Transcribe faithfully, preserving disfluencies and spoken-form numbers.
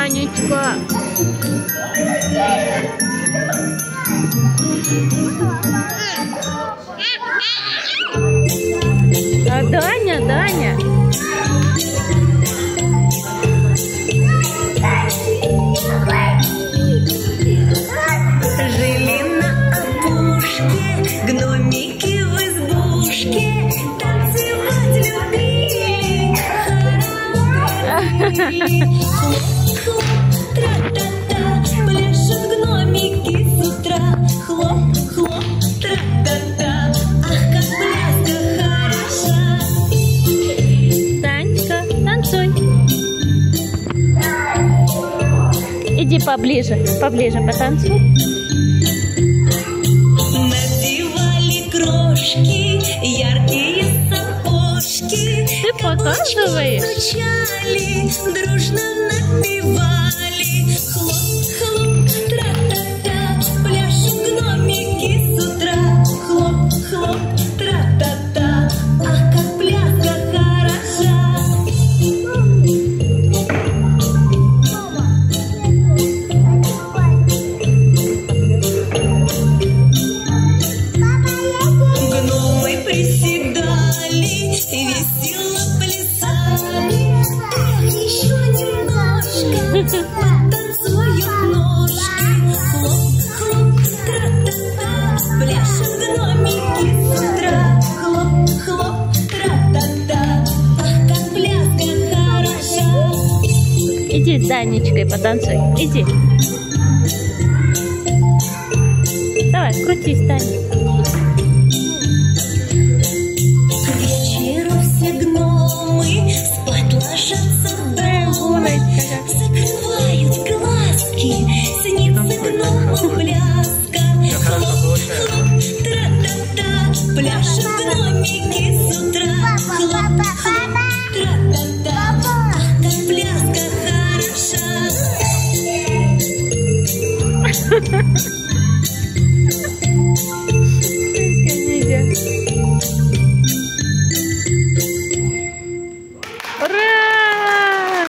Данечка. А Даня, Даня. Жили на опушке гномики в избушке, танцевать любили, хлоп-хлоп, тра-та-та, пляшут гномики с утра, хлоп-хлоп, тра-та-та, ах, как пляска хороша. Танечка, танцуй. Иди поближе, поближе потанцуй. Надевали крошки, яркие сапожки, Ты показываешь? стучали, дружно напевали. Хлоп-хлоп, тра-та-та, пляшут гномики с утра. Хлоп-хлоп, тра-та-та, ах, как пляска хороша. Гномы приседали, весело плясали. Эх, еще немножко, потанцуют ножки. Хлоп-хлоп, тра-та-та, пляшут гномики с утра. Хлоп-хлоп, тра-та-та, ах, как пляска хороша. Иди с Данечкой потанцуй. Иди. Давай, крутись, Таня. К вечеру все гномы спать ложатся дома, закрывают глазки, снится гному пляска. Хлоп-хлоп, тра-та-та, пляшут гномики с утра. Хлоп-хлоп, тра-та-та, ах, как пляска хороша.